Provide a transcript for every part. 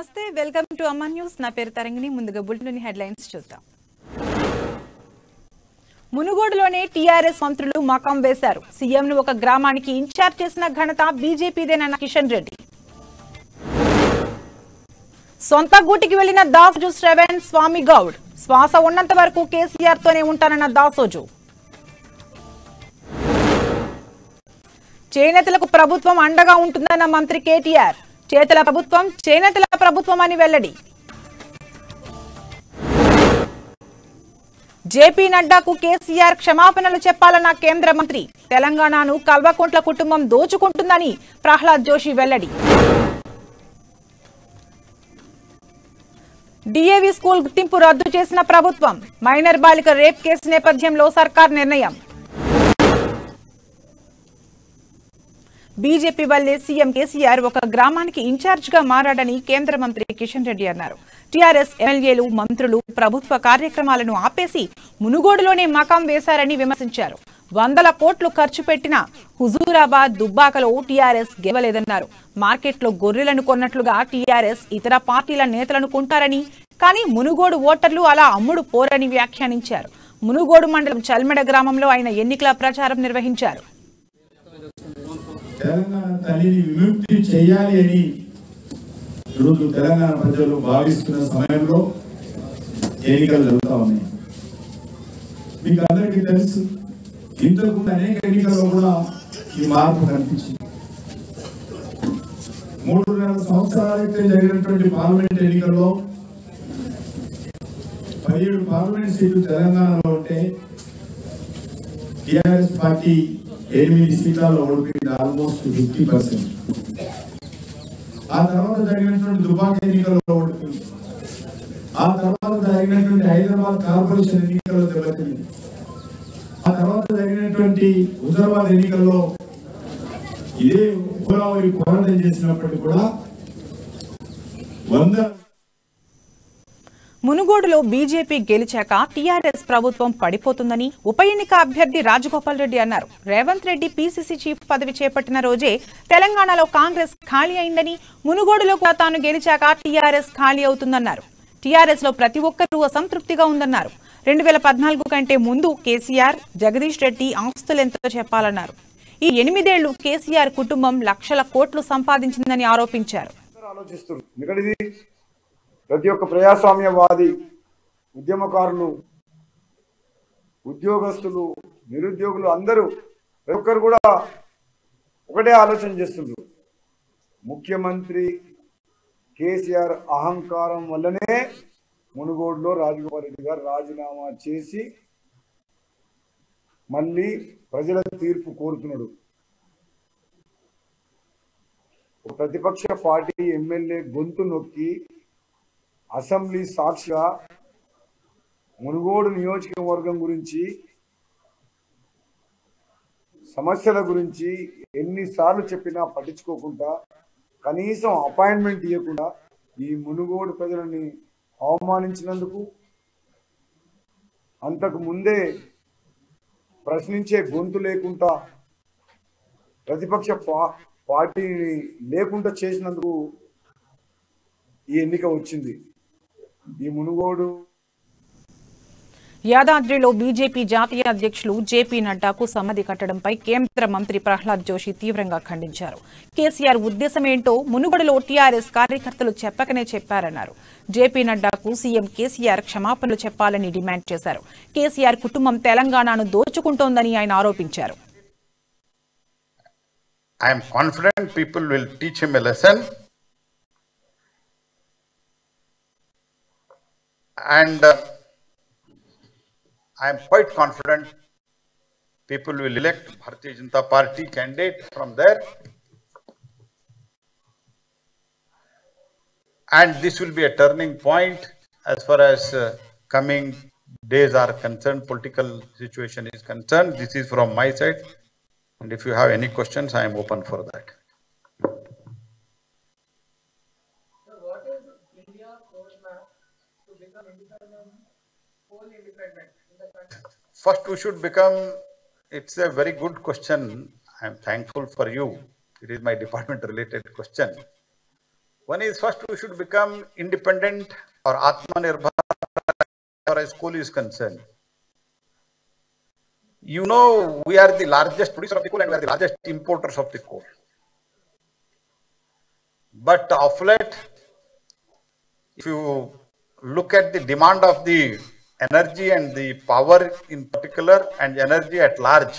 నమస్తే welcome to అమ్మా news నా పేరు తరంగిణి ముందుగా బులెటిన్ హెడ్లైన్స్ చూద్దాం మునుగోడులోనే టీఆర్ఎస్ మంత్రులు మకాం వేశారు సీఎం ను ఒక గ్రామానికి ఇన్ఛార్జ్ చేసిన ఘనత బీజేపీదేనన్న కిషన్ రెడ్డి సొంత గూటికి వెళ్లిన దాసోజు శ్రవణ్ స్వామి గౌడ్ శ్వాస ఉన్నంత వరకు కేసీఆర్ తోనే ఉంటానన్న దాసోజు చేనేతలకు ప్రభుత్వం అండగా ఉంటుందన్న మంత్రి కేటీఆర్ చేతల ప్రభుత్వం చేనేతల ప్రభుత్వం అని వెల్లడి జేపీ నడ్డాకు కేసీఆర్ క్షమాపణలు చెప్పాలన్న కేంద్ర మంత్రి తెలంగాణను కల్వకుంట్ల కుటుంబం దోచుకుంటుందని ప్రహ్లాద్ జోషి వెల్లడి డిఏవి స్కూల్ గుర్తింపు రద్దు చేసిన ప్రభుత్వం మైనర్ బాలిక రేప్ కేసు నేపథ్యంలో సర్కార్ నిర్ణయం బీజేపీ వల్లే సీఎం కేసీఆర్ ఒక గ్రామానికి ఇన్ఛార్జ్ గా మారాడని కేంద్ర మంత్రి కిషన్ రెడ్డి అన్నారు టీఆర్ఎస్ ఎమ్మెల్యేలు మంత్రులు ప్రభుత్వ కార్యక్రమాలను ఆపేసి మునుగోడులోనే మకాం వేశారని విమర్శించారు 100 కోట్లు ఖర్చు పెట్టిన హుజూరాబాద్ దుబ్బాకలో టీఆర్ఎస్ గెలవలేదన్నారు మార్కెట్లో గొర్రెలను కొన్నట్లుగా టీఆర్ఎస్ ఇతర పార్టీల నేతలను కొంటారని కానీ మునుగోడు ఓటర్లు అలా అమ్ముడు పోరని వ్యాఖ్యానించారు మునుగోడు మండలం చల్మెడ గ్రామంలో ఆయన ఎన్నికల ప్రచారం నిర్వహించారు తెలంగాణ తల్లిని విముక్తి చేయాలి అని ఈరోజు తెలంగాణ ప్రజలు భావిస్తున్న సమయంలో ఎన్నికలు జరుగుతూ ఉన్నాయి మీకు అందరికీ తెలుసు ఇంతకు అనేక ఎన్నికల్లో కూడా ఈ మార్పు కనిపించింది 3.5 సంవత్సరాలైతే జరిగినటువంటి పార్లమెంట్ ఎన్నికల్లో 17 పార్లమెంట్ సీట్లు తెలంగాణలో ఉంటే టిఆర్ఎస్ పార్టీ 8 సీట్లలో ఓడిపోయింది ఆల్మోస్ట్ 50%. ఆ తర్వాత జరిగినటువంటి దుబాక ఎన్నికల్లో ఓడిపోయింది ఆ తర్వాత జరిగినటువంటి హైదరాబాద్ కార్పొరేషన్ ఎన్నికల్లో దెబ్బతింది ఆ తర్వాత జరిగినటువంటి హుజూరాబాద్ ఎన్నికల్లో ఇదే గోదావరి పోరాటం చేసినప్పటికీ కూడా 100 మునుగోడులో బీజేపీ గెలిచాక టీఆర్ఎస్ ప్రభుత్వం పడిపోతుందని ఉప ఎన్నిక అభ్యర్థి రాజగోపాల్ రెడ్డి అన్నారు రేవంత్ రెడ్డి పీసీసీ చీఫ్ పదవి చేపట్టిన రోజే తెలంగాణలో కాంగ్రెస్ ఖాళీ అయిందని మునుగోడులో కూడా తాను గెలిచాక టీఆర్ఎస్ ఖాళీ అవుతుందన్నారు టీఆర్ఎస్ లో ప్రతి ఒక్కరూ అసంతృప్తిగా ఉందన్నారు 2014 కంటే ముందు కేసీఆర్ జగదీష్ రెడ్డి ఆస్తులెంతో చెప్పాలన్నారు ఈ 8 ఏళ్లు కేసీఆర్ కుటుంబం లక్షల కోట్లు సంపాదించిందని ఆరోపించారు ప్రతి ఒక్క ప్రజాస్వామ్యవాది ఉద్యమకారులు ఉద్యోగస్తులు నిరుద్యోగులు అందరూ ప్రతి ఒక్కరు కూడా ఒకటే ఆలోచన చేస్తున్నారు ముఖ్యమంత్రి కేసీఆర్ అహంకారం వల్లనే మునుగోడులో రాజగోపాల్ రెడ్డి గారు రాజీనామా చేసి మళ్ళీ ప్రజల తీర్పు కోరుతున్నాడు ప్రతిపక్ష పార్టీ ఎమ్మెల్యే గొంతు నొక్కి అసెంబ్లీ సాక్షిగా మునుగోడు నియోజకవర్గం గురించి సమస్యల గురించి ఎన్నిసార్లు చెప్పినా పట్టించుకోకుండా కనీసం అపాయింట్మెంట్ ఇవ్వకుండా ఈ మునుగోడు ప్రజలని అవమానించినందుకు అంతకు ముందే ప్రశ్నించే గొంతు లేకుండా ప్రతిపక్ష పార్టీని లేకుండా చేసినందుకు ఈ ఎన్నిక వచ్చింది ఈ మునుగోడు యాదాద్రిలో బీజేపీ జాతీయ అధ్యక్షులు జేపీ నడ్డాకు సమాధి కట్టడంపై కేంద్ర మంత్రి ప్రహ్లాద్ జోషి తీవ్రంగా ఖండించారు కేసీఆర్ ఉద్దేశమేంటో మునుగోడులో టీఆర్ఎస్ కార్యకర్తలు చెప్పకనే చెప్పారన్నారు జేపీ నడ్డాకు సీఎం కేసీఆర్ క్షమాపణలు చెప్పాలని డిమాండ్ చేశారు కేసీఆర్ కుటుంబం తెలంగాణను దోచుకుంటోందని ఆయన ఆరోపించారు I am confident people will teach him a lesson. And I am quite confident people will elect Bharatiya Janata Party candidate from there. And this will be a turning point as far as coming days are concerned, political situation is concerned. This is from my side. And if you have any questions, I am open for that. What is India's roadmap to become independent, whole independent in the country? First, we should become, it's a very good question. I am thankful for you. It is my department related question. One is first we should become independent or Atmanirbhar as far as coal is concerned. You know, we are the largest producer of the coal and we are the largest importers of the coal. But of late, if you look at the demand of the energy and the power in particular and energy at large,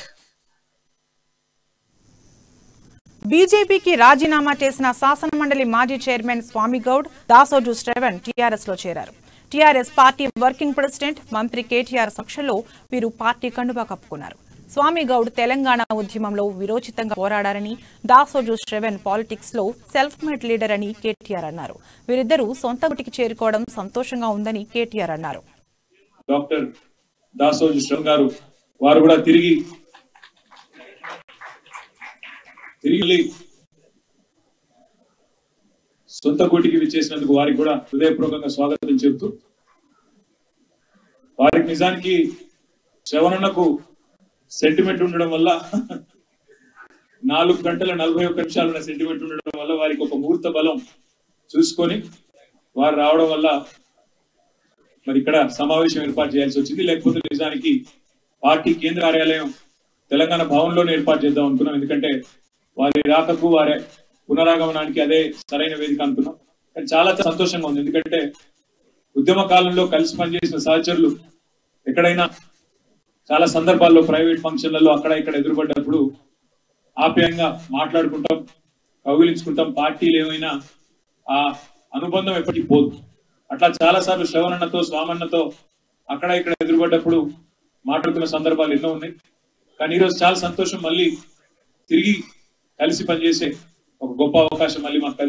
బీజేపీకి రాజీనామా చేసిన శాసనమండలి మాజీ chairman Swamy Goud, Dasoju Sravan TRS లో చేరారు. TRS party working president మంత్రి కేటీఆర్ సమక్షంలో వీరు పార్టీ కండువా కప్పుకున్నారు. స్వామి గౌడ్ తెలంగాణ ఉద్యమంలో విరోచితంగా పోరాడారని, దాసోజు శ్రవణ్ పాలిటిక్స్ లో సెల్ఫ్ మేడ్ లీడర్ అని కేటీఆర్ అన్నారు. వీరిద్దరూ సొంత గుటికి చేరుకోవడం సంతోషంగా ఉందని కేటీఆర్ అన్నారు. డాక్టర్ దాసోజు శ్రవణ్ గారు వారు కూడా తిరిగి సొంత కోటికి విచ్చేసినందుకు వారికి కూడా హృదయపూర్వకంగా స్వాగతం చెబుతూ, వారికి నిజానికి శ్రవణకు సెంటిమెంట్ ఉండడం వల్ల 4 గంటల 41 నిమిషాల సెంటిమెంట్ ఉండడం వల్ల వారికి ఒక ముహూర్త బలం చూసుకొని వారు రావడం వల్ల మరి ఇక్కడ సమావేశం ఏర్పాటు చేయాల్సి వచ్చింది. లేకపోతే నిజానికి పార్టీ కేంద్ర కార్యాలయం తెలంగాణ భవన్లోనే ఏర్పాటు చేద్దాం అనుకున్నాం. ఎందుకంటే వారి రాకకు వారి పునరాగమనానికి అదే సరైన వేదిక అనుకున్నాం. కానీ చాలా సంతోషంగా ఉంది. ఎందుకంటే ఉద్యమ కాలంలో కలిసి పనిచేసిన సహచరులు ఎక్కడైనా చాలా సందర్భాల్లో ప్రైవేట్ ఫంక్షన్లలో అక్కడ ఇక్కడ ఎదురుపడ్డప్పుడు ఆప్యాయంగా మాట్లాడుకుంటాం, కౌగిలించుకుంటాం. పార్టీలు ఏమైనా ఆ అనుబంధం ఎప్పటికీ పోదు. అట్లా చాలా సార్లు శ్రవణన్నతో స్వామన్నతో అక్కడ ఇక్కడ ఎదురుపడ్డప్పుడు మాట్లాడుతున్న సందర్భాలు ఎన్నో ఉన్నాయి. కానీ ఈరోజు చాలా సంతోషం, మళ్ళీ తిరిగి కలిసి పనిచేసే ఒక గొప్ప అవకాశం మళ్ళీ మాకు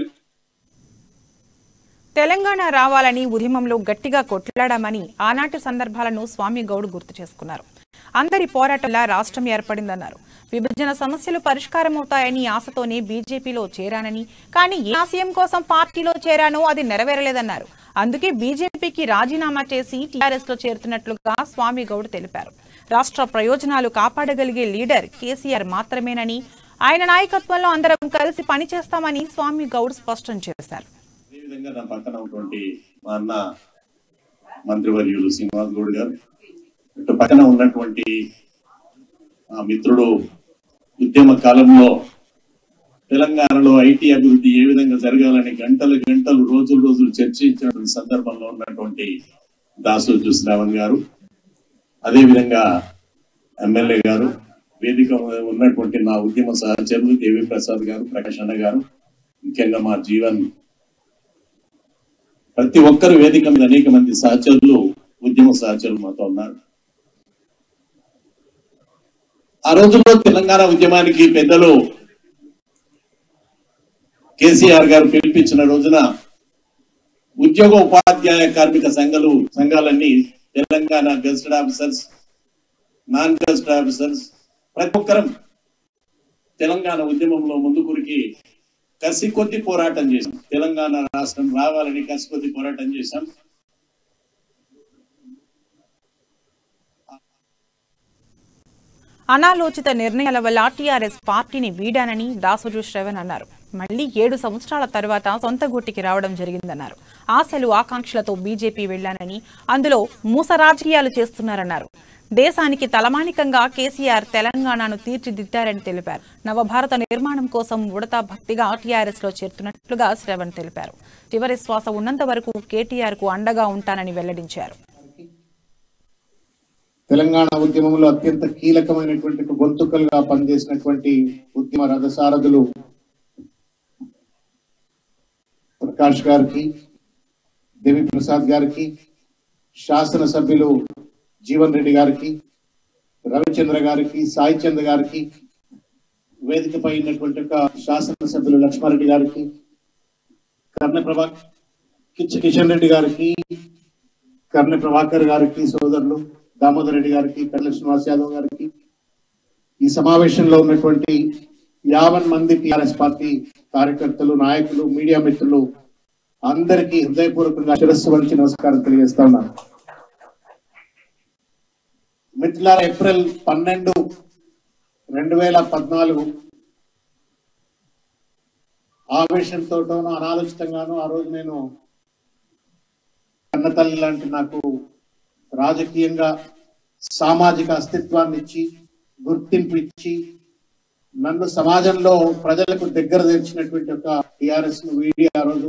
తెలంగాణ రావాలని ఉద్యమంలో గట్టిగా కొట్లాడామని ఆనాటి సందర్భాలను స్వామి గౌడ్ గుర్తు చేసుకున్నారు. అందరి పోరాటంలా రాష్ట్రం ఏర్పడిందన్నారు. విభజన సమస్యలు పరిష్కారమవుతాయని ఆశతోనే బీజేపీలో చేరానని, కానీ ఏ ఆశయం కోసం పార్టీలో చేరానో అది నెరవేరలేదన్నారు. అందుకే బీజేపీకి రాజీనామా చేసి టీఆర్ఎస్ లో చేరుతున్నట్లుగా స్వామి గౌడ్ తెలిపారు. రాష్ట్ర ప్రయోజనాలు కాపాడగలిగే లీడర్ కేసీఆర్ మాత్రమేనని, ఆయన నాయకత్వంలో అందరం కలిసి పనిచేస్తామని స్వామి గౌడ్ స్పష్టం చేశారు. నా పక్కన ఉన్నటువంటి మా అన్న మంత్రివర్యులు శ్రీనివాస్ గౌడ్ గారు, ఇటు పక్కన ఉన్నటువంటి మిత్రుడు ఉద్యమ కాలంలో తెలంగాణలో ఐటీ అభివృద్ధి ఏ విధంగా జరగాలని గంటలు గంటలు రోజులు చర్చించినటువంటి సందర్భంలో ఉన్నటువంటి దాసోజు శ్రావణ్ గారు, అదే విధంగా ఎమ్మెల్యే గారు, వేదిక ఉన్నటువంటి నా ఉద్యమ సహచరులు దేవి ప్రసాద్ గారు, ప్రకాష్ అన్న గారు, ముఖ్యంగా మా జీవన్, ప్రతి ఒక్కరు వేదిక మీద అనేక మంది సహచరులు, ఉద్యమ సహచరులు మాతో ఉన్నారు. ఆ రోజుల్లో తెలంగాణ ఉద్యమానికి పెద్దలు కేసీఆర్ గారు పిలిపించిన రోజున ఉద్యోగ ఉపాధ్యాయ కార్మిక సంఘాలన్నీ Telangana gazetted officers, non gazetted officers ప్రతి ఒక్కరం తెలంగాణ ఉద్యమంలో ముందుకురికి కసి కొద్ది పోరాటం చేశాం. తెలంగాణ రాష్ట్రం రావాలని కసి కొద్ది పోరాటం చేశాం. అనాలోచిత నిర్ణయాల వల్ల టీఆర్ఎస్ పార్టీని వీడానని దాసోజు శ్రవణ్ అన్నారు. మళ్లీ 7 సంవత్సరాల తర్వాత సొంత గూటికి రావడం జరిగిందన్నారు. ఆశలు ఆకాంక్షలతో బీజేపీ వెళ్లానని, అందులో మూస రాజకీయాలు చేస్తున్నారన్నారు. దేశానికి తలమానికంగా కేసీఆర్ తెలంగాణను తీర్చిదిద్దారని తెలిపారు. నవభారత నిర్మాణం కోసం ఉడతా భక్తిగా టీఆర్ఎస్ లో చేరుతున్నట్లుగా శ్రవణ్ తెలిపారు. చివరి శ్వాస ఉన్నంత వరకు కేటీఆర్ కు అండగా ఉంటానని వెల్లడించారు. తెలంగాణ ఉద్యమంలో అత్యంత కీలకమైనటువంటి గొంతుకలుగా పనిచేసినటువంటి ఉద్యమ రథసారథులు ప్రకాష్ గారికి, దేవి ప్రసాద్ గారికి, శాసనసభ్యులు జీవన్ రెడ్డి గారికి, రవిచంద్ర గారికి, సాయి చంద్ర గారికి, వేదికపై ఉన్నటువంటి శాసనసభ్యులు లక్ష్మారెడ్డి గారికి, కిషన్ రెడ్డి గారికి, కర్ణ ప్రభాకర్ గారికి, సోదరులు దామోదర్ రెడ్డి గారికి, కర్ల శ్రీనివాస్ యాదవ్ గారికి, ఈ సమావేశంలో ఉన్నటువంటి 50 మంది టిఆర్ఎస్ పార్టీ కార్యకర్తలు, నాయకులు, మీడియా మిత్రులు అందరికీ హృదయపూర్వకంగా శిరస్సు వంచి నమస్కారం తెలియజేస్తా ఉన్నాను. మిత్రులారా, ఏప్రిల్ 12, 2014 ఆవేశంతోనో అనాలోచితంగానో ఆ రోజు నేను కన్నతల్లి లాంటి నాకు రాజకీయంగా సామాజిక అస్తిత్వాన్ని ఇచ్చి గుర్తింపు ఇచ్చి నన్ను సమాజంలో ప్రజలకు దగ్గర తెచ్చినటువంటి ఒక టిఆర్ఎస్ ను వీడి ఆ రోజు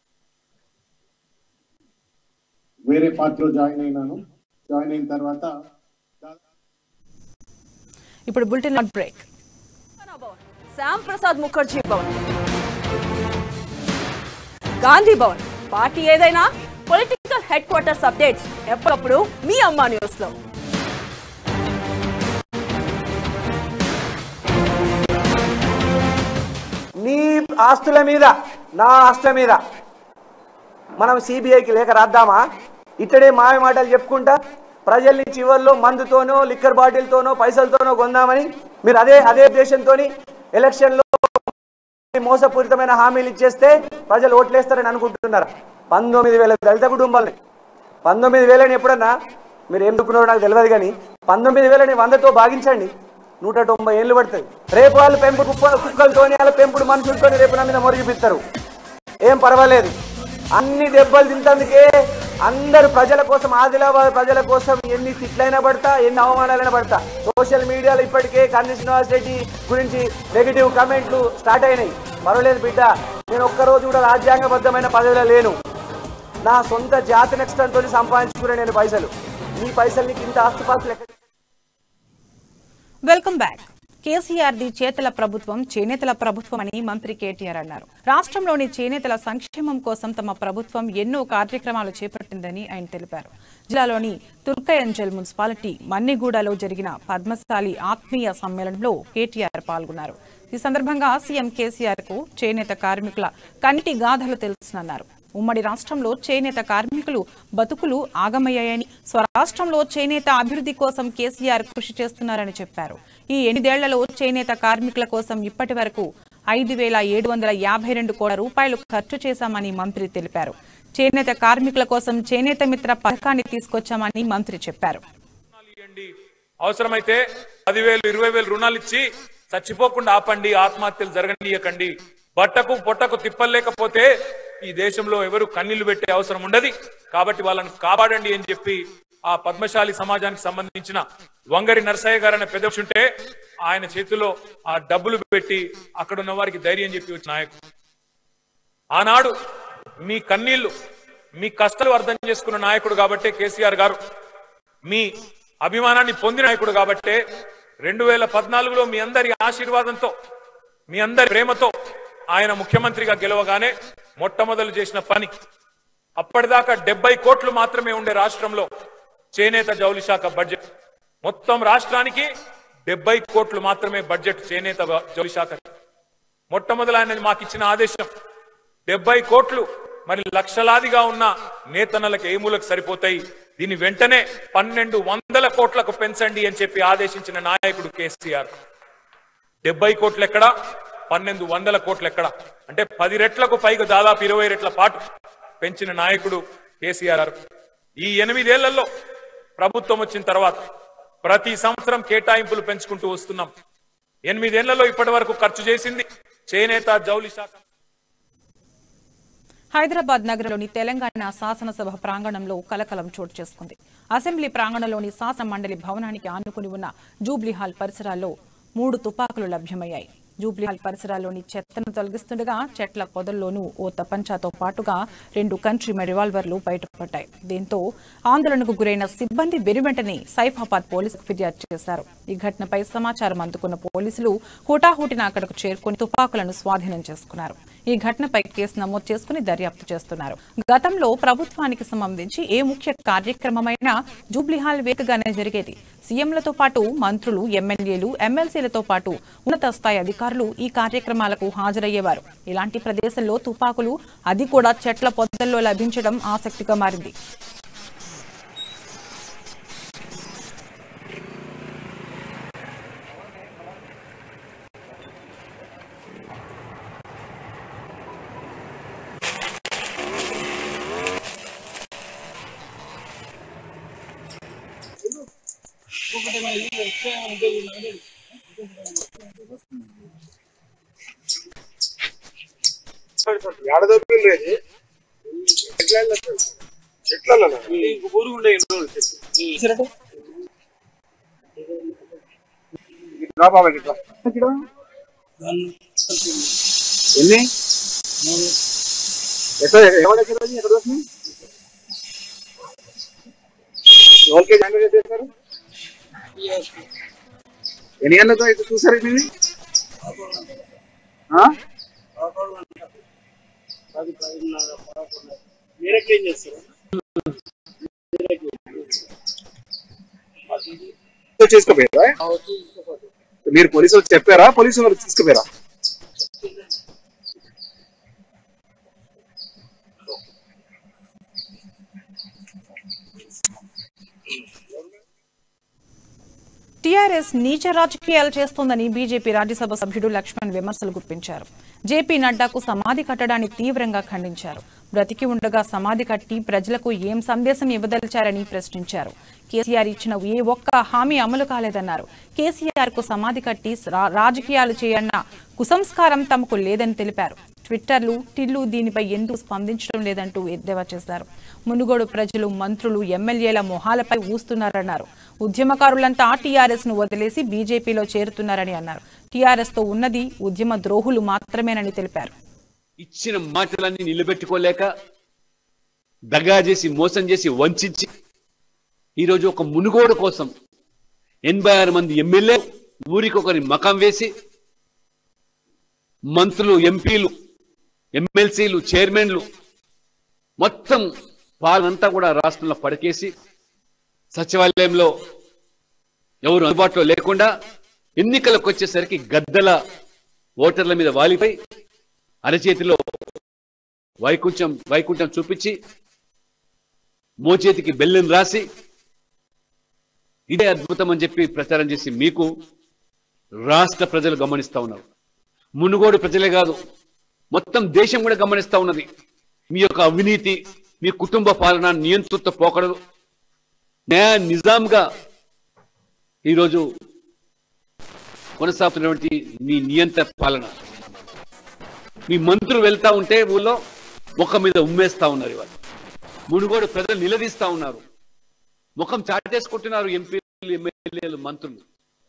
వేరే పార్టీలో జాయిన్ అయినాను. జాయిన్ అయిన తర్వాత ఇప్పుడు bulletin break. Syama Prasad Mukherjee Bhavan, Gandhi Bhavan, party ఏదైనా పొలిటికల్ హెడ్ క్వార్టర్స్ అప్డేట్స్ ఎప్పటికప్పుడు మీ అమ్మా న్యూస్ లో. నీ ఆస్తుల మీద నా ఆస్తుల మీద మనం సిబిఐకి లేఖ రాద్దామా? ఇక్కడే మాయ మాటలు చెప్పుకుంటా ప్రజల్ని చివర్లో మందుతోనో లిక్కర్ బాటిల్తోనో పైసలతోనో కొందామని మీరు అదే దేశంతో ఎలక్షన్లో మోసపూరితమైన హామీలు ఇచ్చేస్తే ప్రజలు ఓట్లేస్తారని అనుకుంటున్నారు. 19,000 దళిత కుటుంబాలని 19,000 ఎప్పుడన్నా మీరు ఏం దుక్కున్నారో నాకు తెలియదు, కానీ 19,000 100తో భాగించండి, 190 ఏళ్ళు పడుతుంది. రేపు వాళ్ళు పెంపుడు కుక్కలతోని వాళ్ళ పెంపుడు మనుషులతో రేపు నా మీద మొరిగిపిస్తారు. ఏం పర్వాలేదు, అన్ని దెబ్బలు తింటందుకే అందరు ప్రజల కోసం, ఆదిలాబాద్ ప్రజల కోసం ఎన్ని తిట్లైనా పడతా, ఎన్ని అవమానాలైనా పడతా. సోషల్ మీడియాలో ఇప్పటికే కర్ణి శ్రీనివాస్ రెడ్డి గురించి నెగిటివ్ కామెంట్లు స్టార్ట్ అయినాయి. పర్వాలేదు బిడ్డ, నేను ఒక్కరోజు కూడా రాజ్యాంగబద్ధమైన పదవిలో లేను. నా సొంత జాతి నష్టంతో సంపాదించుకునే నేను పైసలు. నీ పైసలు నీకు ఇంత ఆస్తిపాస్తులు ఎక్కడ? Welcome back. కేసీఆర్ది చేతల ప్రభుత్వం చేనేతల ప్రభుత్వం అని మంత్రి కేటీఆర్ అన్నారు. రాష్ట్రంలోని చేనేతల సంక్షేమం కోసం తమ ప్రభుత్వం ఎన్నో కార్యక్రమాలు చేపట్టిందని ఆయన తెలిపారు. జిల్లాలోని తుర్కయంజల్ మున్సిపాలిటీ మన్నిగూడలో జరిగిన పద్మశాలి ఆత్మీయ సమ్మేళనంలో కేటీఆర్ పాల్గొన్నారు. ఈ సందర్భంగా సీఎం కేసీఆర్ కు చేనేత కార్మికుల కన్నీటి గాథలు తెలుసునన్నారు. ఉమ్మడి రాష్ట్రంలో చేనేత కార్మికులు బతుకులు ఆగమయ్యాయని, స్వరాష్ట్రంలో చేనేత అభివృద్ధి కోసం కేసీఆర్ కృషి చేస్తున్నారని చెప్పారు. ఈ 8 ఏళ్లలో చేనేత కార్మికుల కోసం ఇప్పటి వరకు 5,752 కోట్ల రూపాయలు ఖర్చు చేశామని మంత్రి తెలిపారు. చేనేత కార్మికుల కోసం చేనేత మిత్ర పథకాన్ని తీసుకొచ్చామని మంత్రి చెప్పారు. అవసరమైతే 10,000 20,000 రుణాలు ఇచ్చి చచ్చిపోకుండా ఆపండి, ఆత్మహత్యలు జరగనీయకండి. బట్టకు పొట్టకు తిప్పలేకపోతే ఈ దేశంలో ఎవరు కన్నీళ్లు పెట్టే అవసరం ఉండదు. కాబట్టి వాళ్ళని కాపాడండి అని చెప్పి ఆ పద్మశాలి సమాజానికి సంబంధించిన వంగరి నరసయ్య గారు అనే పెద్ద ఉంటే ఆయన చేతిలో ఆ డబ్బులు పెట్టి అక్కడ ఉన్న వారికి ధైర్యం చెప్పి వచ్చిన నాయకుడు. ఆనాడు మీ కన్నీళ్లు, మీ కష్టాలు అర్థం చేసుకున్న నాయకుడు కాబట్టే కేసీఆర్ గారు, మీ అభిమానాన్ని పొందిన నాయకుడు కాబట్టే 2014లో మీ అందరి ఆశీర్వాదంతో, మీ అందరి ప్రేమతో ఆయన ముఖ్యమంత్రిగా గెలవగానే మొట్టమొదలు చేసిన పని, అప్పటిదాకా 70 కోట్లు మాత్రమే ఉండే రాష్ట్రంలో చేనేత జౌలి శాఖ బడ్జెట్, మొత్తం రాష్ట్రానికి 70 కోట్లు మాత్రమే బడ్జెట్ చేనేత జౌలి శాఖ. మొట్టమొదలు ఆయన మాకు ఇచ్చిన ఆదేశం 70 కోట్లు మరి లక్షలాదిగా ఉన్న నేతన్నలకు ఏమూలకు సరిపోతాయి, దీన్ని వెంటనే 1,200 కోట్లకు పెంచండి అని చెప్పి ఆదేశించిన నాయకుడు కేసీఆర్. 70 కోట్లు ఎక్కడ, 1,200 కోట్లు ఎక్కడ అంటే 10 రెట్లకు పైగా దాదాపు 20 రెట్ల పాటు పెంచిన నాయకుడు కేసీఆర్. ఈ 8 ఏళ్లలో ప్రభుత్వం వచ్చిన తర్వాత ప్రతి సంవత్సరం కేటాయింపులు పెంచుకుంటూ వస్తున్నాం. 8 ఏళ్లలో ఇప్పటి వరకు ఖర్చు చేసింది చేనేత జౌలి శాఖ. హైదరాబాద్ నగరంలోని తెలంగాణ శాసనసభ ప్రాంగణంలో కలకలం చోటు చేసుకుంది. అసెంబ్లీ ప్రాంగణంలోని శాసన మండలి భవనానికి ఆనుకుని ఉన్న జూబ్లీ హాల్ పరిసరాల్లో 3 తుపాకులు లభ్యమయ్యాయి. జూబ్లీ హాల్ పరిసరాల్లోని చెత్తను తొలగిస్తుండగా చెట్ల పొదల్లోనూ ఓ తపంచాతో పాటుగా 2 కంట్రీమెన్ రివాల్వర్లు బయటపడ్డాయి. దీంతో ఆందోళనకు గురైన సిబ్బంది వెనువెంటనే సైఫాబాద్ పోలీసుకు ఫిర్యాదు చేశారు. ఈ ఘటనపై సమాచారం అందుకున్న పోలీసులు హుటాహుటిన అక్కడకు చేరుకుని తుపాకులను స్వాధీనం చేసుకున్నారు. ఈ ఘటనపై కేసు నమోదు చేసుకుని దర్యాప్తు చేస్తున్నారు. గతంలో ప్రభుత్వానికి సంబంధించి ఏ ముఖ్య కార్యక్రమమైనా జూబ్లీహాల్ వేదికగానే జరిగేది. సీఎంలతో పాటు మంత్రులు, ఎమ్మెల్యేలు, ఎమ్మెల్సీలతో పాటు ఉన్నత స్థాయి అధికారులు ఈ కార్యక్రమాలకు హాజరయ్యేవారు. ఇలాంటి ప్రదేశంలో తుపాకులు, అది కూడా చెట్ల పొదల్లో లభించడం ఆసక్తిగా మారింది. ఏడదొప్పింది చెట్ల ఎన్ని ఎక్కడ చేశారు ఎన్ని గంటలతో అయితే చూసారు ఇది చేసుకోపోయారా మీరు పోలీసులు చెప్పారా పోలీసులు తీసుకుపోయారా టీఆర్ఎస్ నీచ రాజకీయాలు చేస్తోందని బీజేపీ రాజ్యసభ సభ్యుడు లక్ష్మణ్ విమర్శలు గుప్పించారు. జేపీ నడ్డాకు సమాధి కట్టడాన్ని తీవ్రంగా ఖండించారు. బ్రతికి ఉండగా సమాధి కట్టి ప్రజలకు ఏం సందేశం ఇవ్వదలిచారని ప్రశ్నించారు. కేసీఆర్ ఇచ్చిన ఏ ఒక్క హామీ అమలు కాలేదన్నారు. కేసీఆర్ కు సమాధి కట్టి రాజకీయాలు చేయన్న కుసంస్కారం తమకు లేదని తెలిపారు. ట్విట్టర్లు టిల్లు దీనిపై ఎందుకు స్పందించడం లేదంటూ ఎద్దేవా చేశారు. మునుగోడు ప్రజలు మంత్రులు ఎమ్మెల్యేల మొహాలపై ఊస్తున్నారన్నారు. ఉద్యమకారులంతా టీఆర్ఎస్ ను వదిలేసి బీజేపీలో చేరుతున్నారని అన్నారు. టీఆర్ఎస్ తో ఉన్నది ఉద్యమ ద్రోహులు మాత్రమేనని తెలిపారు. ఇచ్చిన మాటలన్నీ నిలబెట్టుకోలేక దగా చేసి మోసం చేసి వంచి ఈరోజు ఒక మునుగోడు కోసం 86 మంది ఎమ్మెల్యే ఊరికొకరి మకం వేసి మంత్రులు ఎంపీలు ఎమ్మెల్సీలు చైర్మన్లు మొత్తం పాలనంతా కూడా రాష్ట్రంలో పడకేసి సచివాలయంలో ఎవరు అందుబాటులో లేకుండా ఎన్నికలకు వచ్చేసరికి గద్దల ఓటర్ల మీద వాలిపై అరచేతిలో వైకుంఠం చూపించి మోచేతికి బెల్లం రాసి ఇదే అద్భుతం అని చెప్పి ప్రచారం చేసి మీకు రాష్ట్ర ప్రజలు గమనిస్తా ఉన్నారు. మునుగోడు ప్రజలే కాదు మొత్తం దేశం కూడా గమనిస్తా ఉన్నది. మీ యొక్క అవినీతి, మీ కుటుంబ పాలన, నియంతృత్వ పోకడలు నిజాంగా ఈరోజు కొనసాగుతున్నటువంటి మీ నియంత్ర పాలన. మీ మంత్రులు వెళ్తా ఉంటే ఊళ్ళో ముఖం మీద ఉమ్మేస్తా ఉన్నారు. ఇవాళ మునుగోడు ప్రజలు నిలదీస్తా ఉన్నారు. ముఖం చాటేసుకుంటున్నారు ఎంపీలు ఎమ్మెల్యేలు మంత్రులు.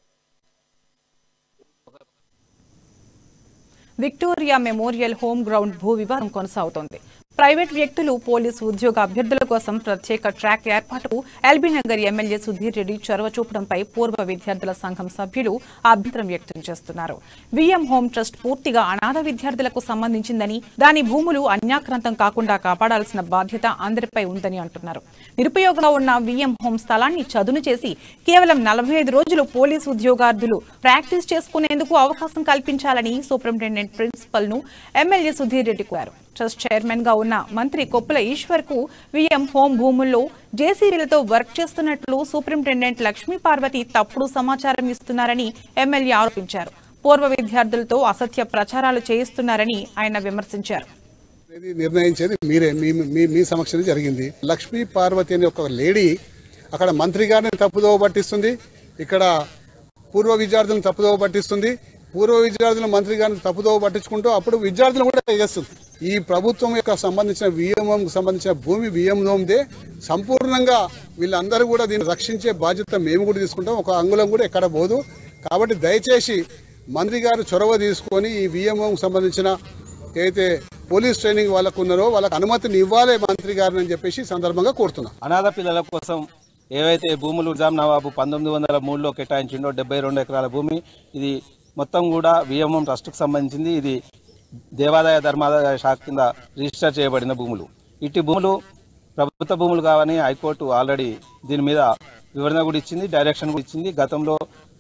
విక్టోరియా మెమోరియల్ హోమ్ గ్రౌండ్ భూ వివాదం కొనసాగుతోంది. ప్రైవేట్ వ్యక్తులు పోలీసు ఉద్యోగ అభ్యర్థుల కోసం ప్రత్యేక ట్రాక్ ఏర్పాటుకు ఎల్బీనగర్ ఎమ్మెల్యే సుధీర్ రెడ్డి చొరవ చూపడంపై పూర్వ విద్యార్థుల సంఘం సభ్యులు అభ్యంతరం వ్యక్తం చేస్తున్నారు. విఎం హోమ్ ట్రస్ట్ పూర్తిగా అనాథ విద్యార్థులకు సంబంధించిందని, దాని భూములు అన్యాక్రాంతం కాకుండా కాపాడాల్సిన బాధ్యత అందరిపై ఉందని అంటున్నారు. నిరుపయోగంగా ఉన్న విఎం హోమ్ స్థలాన్ని చదును చేసి కేవలం 45 రోజులు పోలీసు ఉద్యోగార్థులు ప్రాక్టీస్ చేసుకునేందుకు అవకాశం కల్పించాలని సూపరింటెండెంట్ ప్రిన్సిపల్ ను ఎమ్మెల్యే సుధీర్ రెడ్డి కోరారు. ట్రస్ట్ చైర్మన్ గా ఉన్న మంత్రి కొప్పుల ఈశ్వర్ కు విఎం హోమ్ భూముల్లో జేసీబీలతో వర్క్ చేస్తున్నట్లు సూపరింటెండెంట్ లక్ష్మీ పార్వతి తప్పుడు సమాచారం ఇస్తున్నారని ఎమ్మెల్యే ఆరోపించారు. పూర్వ విద్యార్థులతో అసత్య ప్రచారాలు చేయిస్తున్నారని ఆయన విమర్శించారు. నిర్ణయించేది మీరే, మీ సమక్షంలో జరిగింది. లక్ష్మీ పార్వతి అనే ఒక లేడీ అక్కడ మంత్రి గారిని తప్పుదోవ పట్టిస్తుంది, ఇక్కడ పూర్వ విద్యార్థులను తప్పుదోవ పట్టిస్తుంది. పూర్వ విద్యార్థుల మంత్రి గారిని తప్పుదోవ పట్టించుకుంటూ అప్పుడు విద్యార్థులు కూడా చేస్తుంది. ఈ ప్రభుత్వం యొక్క సంబంధించిన విఎంఓకి సంబంధించిన భూమి విఎంఓదే సంపూర్ణంగా వీళ్ళందరూ కూడా దీన్ని రక్షించే బాధ్యత మేము కూడా తీసుకుంటాం. ఒక అంగుళం కూడా ఎక్కడ పోదు. కాబట్టి దయచేసి మంత్రి గారు చొరవ తీసుకొని ఈ విఎంఓకి సంబంధించిన ఏదైతే పోలీస్ ట్రైనింగ్ వాళ్ళకు ఉన్నారో వాళ్ళకి అనుమతిని ఇవ్వాలి మంత్రి గారిని అని చెప్పేసి సందర్భంగా కోరుతున్నాం. అనాథ పిల్లల కోసం ఏవైతే భూములు నిజాం నవాబు 1903లో కేటాయించిండో 72 ఎకరాల భూమి, ఇది మొత్తం కూడా విఎంఓ ట్రస్ట్కు సంబంధించింది. ఇది దేవాదాయ ధర్మాదాయ శాఖ కింద రిజిస్టర్ చేయబడిన భూములు. ఇట్టి భూములు ప్రభుత్వ భూములు కావని హైకోర్టు ఆల్రెడీ దీని మీద వివరణ కూడా ఇచ్చింది, డైరెక్షన్ కూడా ఇచ్చింది. గతంలో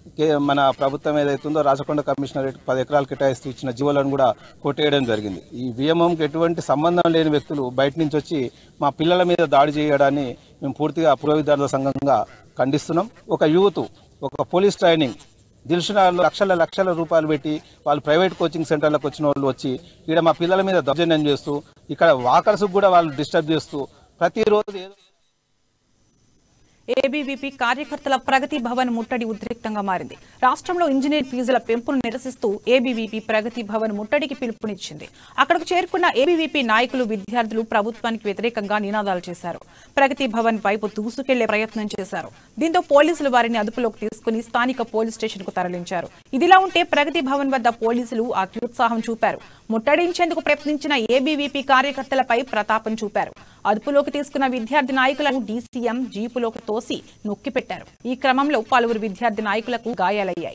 మన ప్రభుత్వం ఏదైతుందో రాచకొండ కమిషనరేట్ 10 ఎకరాలు కేటాయిస్తూ ఇచ్చిన జీవోలను కూడా కొట్టేయడం జరిగింది. ఈ విఎంఓకి ఎటువంటి సంబంధం లేని వ్యక్తులు బయట నుంచి వచ్చి మా పిల్లల మీద దాడి చేయడాన్ని మేము పూర్తిగా పూర్వ విద్యార్థుల సంఘంగా ఖండిస్తున్నాం. ఒక యూత్ ఒక పోలీస్ ట్రైనింగ్ దిల్సునా లక్షల రూపాయలు పెట్టి వాళ్ళు ప్రైవేట్ కోచింగ్ సెంటర్లకు వచ్చిన వాళ్ళు వచ్చి ఇక్కడ మా పిల్లల మీద దౌర్జన్యం చేస్తూ ఇక్కడ వాకర్స్ కూడా వాళ్ళు డిస్టర్బ్ చేస్తూ ప్రతిరోజు ఏబీవీపీ కార్యకర్తల ప్రగతి భవన్ ముట్టడి ఉద్రిక్తంగా మారింది. రాష్ట్రంలో ఇంజనీర్ ఫీజుల పెంపును నిరసిస్తూ ఏబీవీపీ ప్రగతి భవన్ ముట్టడికి పిలుపునిచ్చింది. అక్కడకు చేరుకున్న ఏబీవీపీ నాయకులు, విద్యార్థులు ప్రభుత్వానికి వ్యతిరేకంగా నినాదాలు చేశారు. ప్రగతి భవన్ వైపు దూసుకెళ్లే ప్రయత్నం చేశారు. దీంతో పోలీసులు వారిని అదుపులోకి తీసుకుని స్థానిక పోలీస్ స్టేషన్ కు తరలించారు. ఇదిలా ఉంటే ప్రగతి భవన్ వద్ద పోలీసులు అత్యుత్సాహం చూపారు. ముట్టడించేందుకు ప్రయత్నించిన ఏబీవీపీ కార్యకర్తలపై ప్రతాపం చూపారు. అదుపులోకి తీసుకున్న విద్యార్థి నాయకులను డీసీఎం జీపులోకి తోసి నొక్కిపెట్టారు. ఈ క్రమంలో పలువురు విద్యార్థి నాయకులకు గాయాలయ్యాయి.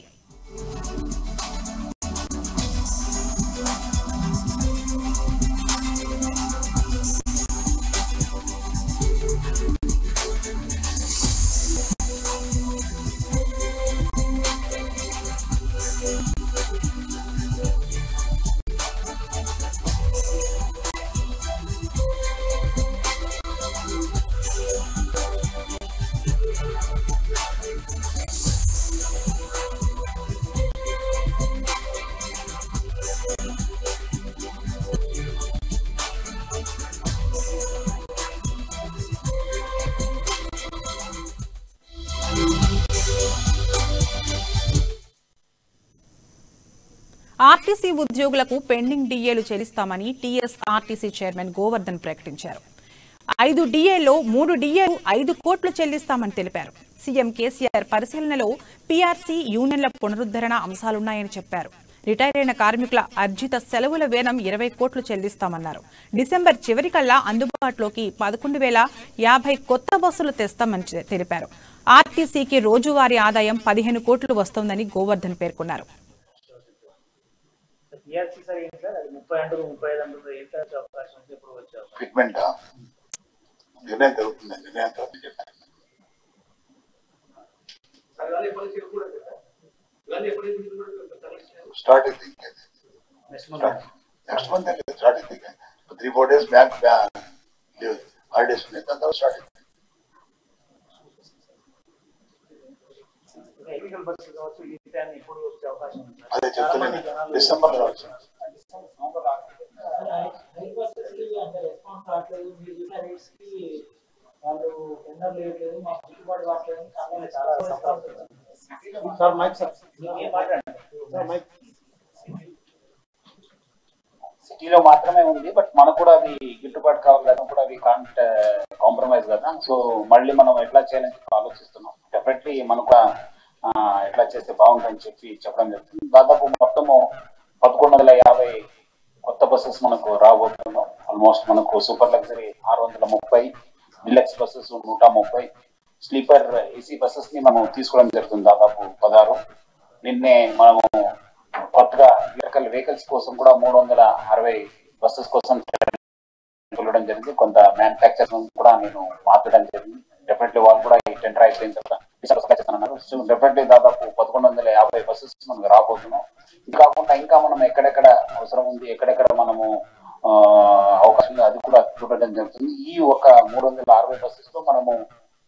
ఆర్టీసీ ఉద్యోగులకు పెండింగ్ డీఏలు చెల్లిస్తామని టీఎస్ఆర్టీసీ చైర్మన్ గోవర్ధన్ ప్రకటించారు. 5 డీఏల్లో 3 డీఏలు 5 కోట్లు చెల్లిస్తామని తెలిపారు. సీఎం కేసీఆర్ పరిశీలనలో పీఆర్సీ, యూనియన్ల పునరుద్ధరణ అంశాలున్నాయని చెప్పారు. రిటైర్ అయిన కార్మికుల అర్జిత సెలవుల వేతనం 20 కోట్లు చెల్లిస్తామన్నారు. డిసెంబర్ చివరికల్లా అందుబాటులోకి 11,050 కొత్త బస్సులు తెస్తామని తెలిపారు. ఆర్టీసీకి రోజువారీ ఆదాయం 15 కోట్లు వస్తోందని గోవర్ధన్ పేర్కొన్నారు. Next month, starting 3-4 days back, holidays. Starting. అదే చెప్తున్నాను, డిసెంబర్ లో సిటీలో మాత్రమే ఉంది. బట్ మనకు కూడా అది గిట్టుబాటు కావాలి కదా, కూడా అవి కాంట్ కాంప్రమైజ్ కదా. సో మళ్ళీ మనం ఎట్లా చేయాలని ఆలోచిస్తున్నాం. డెఫినెట్లీ మనకు ఎట్లా చేస్తే బాగుంటుందని చెప్పడం జరుగుతుంది. దాదాపు మొత్తము 1150 కొత్త బస్సెస్ మనకు రాబోతున్నాం. ఆల్మోస్ట్ మనకు super luxury 630, deluxe buses 130, sleeper AC buses ని మనం తీసుకోవడం జరుగుతుంది దాదాపు 16. నిన్నే మనము కొత్తగా ఎలక్ట్రికల్ వెహికల్స్ కోసం కూడా 360 బస్సెస్ కోసం వెళ్ళడం జరిగింది. కొంత మ్యానుఫ్యాక్చరింగ్ కూడా నేను మాట్లాడడం జరిగింది. డెఫినెట్లీ వాళ్ళు కూడా ఈ టెండర్ అయిపోయిన తర్వాత చేస్తున్నారు. సో డెఫినెట్లీ దాదాపు 1150 బస్సెస్ మనకు రాబోతున్నాం. ఇది కాకుండా ఇంకా మనం ఎక్కడెక్కడ అవసరం ఉంది, ఎక్కడెక్కడ మనము అవకాశం ఉంది, అది కూడా చూడడం జరుగుతుంది. ఈ ఒక 360 బస్సెస్ లో మనము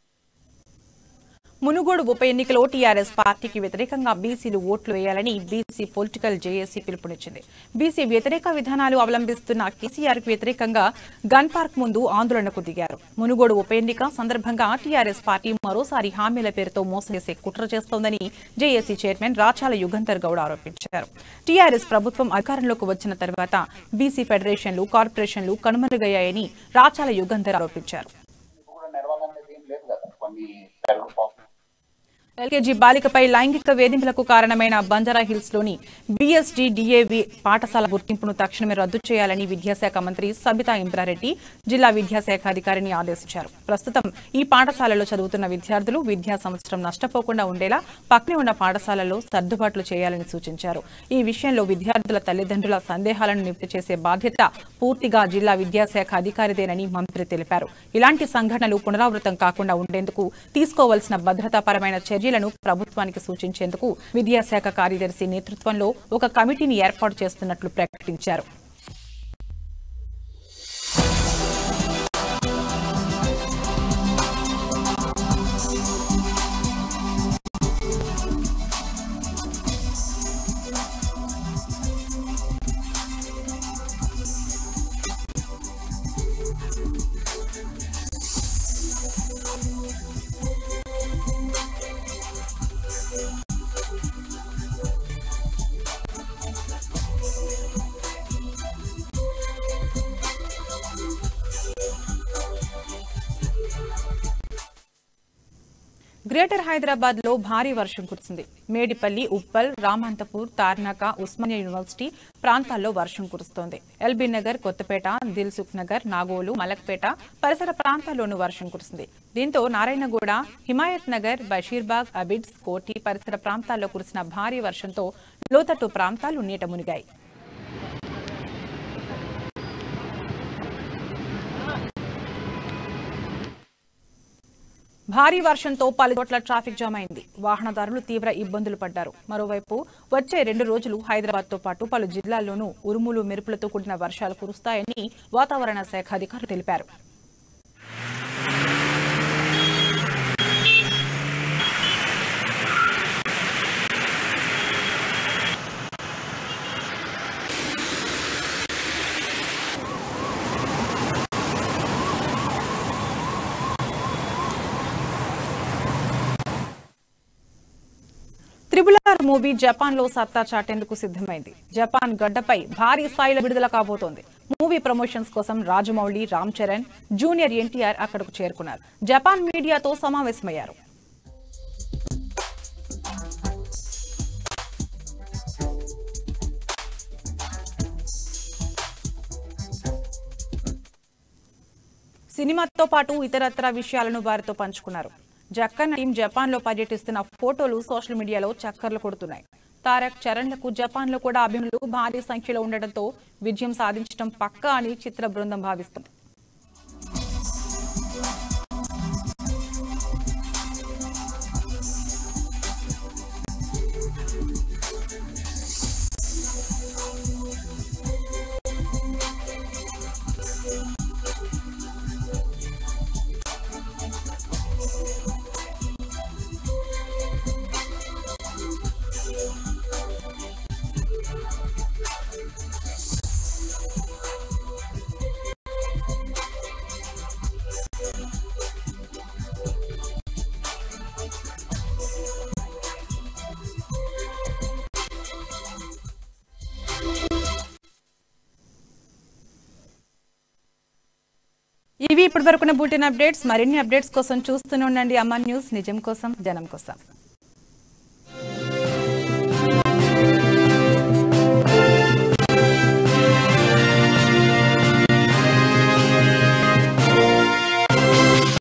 మునుగోడు ఉప ఎన్నికలో టీఆర్ఎస్ పార్టీకి వ్యతిరేకంగా బీసీలు ఓట్లు వేయాలని బీసీ పొలిటికల్ జేఏసీ పిలుపునిచ్చింది. బీసీ వ్యతిరేక విధానాలు అవలంబిస్తున్న కేసీఆర్ కు వ్యతిరేకంగా గన్ పార్క్ ముందు ఆందోళనకు దిగారు. మునుగోడు ఉప ఎన్నిక సందర్భంగా టీఆర్ఎస్ పార్టీ మరోసారి హామీల పేరుతో మోసం చేసే కుట్ర చేస్తోందని జేఏసీ చైర్మన్ రాచాల యుగంధర్ గౌడ్ ఆరోపించారు. టీఆర్ఎస్ ప్రభుత్వం అధికారంలోకి వచ్చిన తర్వాత బీసీ ఫెడరేషన్లు, కార్పొరేషన్లు కనుమరుగయ్యాయని రాచాల యుగంధర్ ఆరోపించారు. ఎల్కేజీ బాలికపై లైంగిక వేధింపులకు కారణమైన బంజారాహిల్స్ లోని బీఎస్డీ డీఏవీ పాఠశాల గుర్తింపును తక్షణమే రద్దు చేయాలని విద్యాశాఖ మంత్రి సబితా ఇంద్రారెడ్డి జిల్లా విద్యాశాఖ అధికారిని ఆదేశించారు. ప్రస్తుతం ఈ పాఠశాలలో చదువుతున్న విద్యార్థులు విద్యా సంవత్సరం నష్టపోకుండా ఉండేలా పక్కనే ఉన్న పాఠశాలలో సర్దుబాట్లు చేయాలని సూచించారు. ఈ విషయంలో విద్యార్థుల తల్లిదండ్రుల సందేహాలను నివృత్తి చేసే బాధ్యత పూర్తిగా జిల్లా విద్యాశాఖ అధికారిదేనని మంత్రి తెలిపారు. ఇలాంటి సంఘటనలు పునరావృతం కాకుండా ఉండేందుకు తీసుకోవాల్సిన భద్రతాపరమైన చర్యలను ప్రభుత్వానికి సూచించేందుకు విద్యాశాఖ కార్యదర్శి నేతృత్వంలో ఒక కమిటీని ఏర్పాటు చేస్తున్నట్లు ప్రకటించారు. గ్రేటర్ హైదరాబాద్ లో భారీ వర్షం కురిసింది. మేడిపల్లి, ఉప్పల్, రామంతపూర్, తార్నాక, ఉస్మానియా యూనివర్సిటీ ప్రాంతాల్లో వర్షం కురుస్తోంది. ఎల్బీ నగర్, కొత్తపేట, దిల్సుఖ్ నగర్, నాగోలు, మలక్పేట పరిసర ప్రాంతాల్లోనూ వర్షం కురిసింది. దీంతో నారాయణగూడ, హిమాయత్ నగర్, బషీర్బాగ్, అబిడ్స్, కోటి పరిసర ప్రాంతాల్లో కురిసిన భారీ వర్షంతో లోతట్టు ప్రాంతాలు నీట మునిగాయి. భారీ వర్షంతో పలు చోట్ల ట్రాఫిక్ జామ్ అయింది. వాహనదారులు తీవ్ర ఇబ్బందులు పడ్డారు. మరోవైపు వచ్చే 2 రోజులు హైదరాబాద్ తో పాటు పలు జిల్లాల్లోనూ ఉరుములు, మెరుపులతో కూడిన వర్షాలు కురుస్తాయని వాతావరణ శాఖ అధికారులు తెలిపారు. RRR మూవీ జపాన్ లో సత్తా చాటేందుకు సిద్ధమైంది. జపాన్ గడ్డపై భారీ స్థాయిలో విడుదల కాబోతోంది. మూవీ ప్రమోషన్స్ కోసం రాజమౌళి, రామ్ చరణ్, జూనియర్ ఎన్టీఆర్ అక్కడకు చేరుకున్నారు. జపాన్ మీడియాతో సమావేశమయ్యారు. సినిమాతో పాటు ఇతరత్ర విషయాలను వారితో పంచుకున్నారు. జక్కన్న టీం జపాన్ లో పర్యటిస్తున్న ఫోటోలు సోషల్ మీడియాలో చక్కర్లు కొడుతున్నాయి. తారక్, చరణ్లకు జపాన్ లో కూడా అభిమానులు భారీ సంఖ్యలో ఉండడంతో విజయం సాధించడం పక్కా అని చిత్ర బృందం భావిస్తుంది. ఇవి ఇప్పటివరకున్న బులెటిన్ అప్డేట్స్. మరిన్ని అప్డేట్స్ కోసం చూస్తూనే ఉండండి అమ్మా న్యూస్, నిజం కోసం, జనం కోసం.